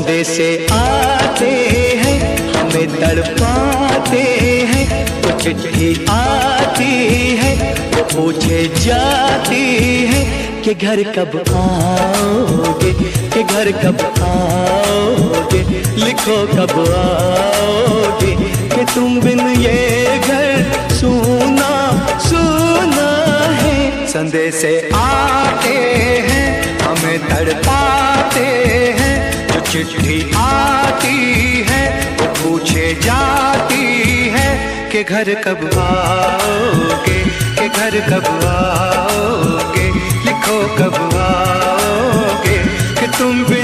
संदेशे आते हैं, हमें तड़पाते हैं। तो चिट्ठी आती है तो पूछे जाती है कि घर कब आओगे, कि घर कब आओगे, लिखो कब आओगे, कि तुम बिन ये घर सूना सूना है। संदेशे आते हैं, हमें तड़पाते हैं। जो चिट्ठी आती है वो पूछे जाती है कि घर कब आओगे, कि घर कब आओगे, लिखो कब आओगे, कि तुम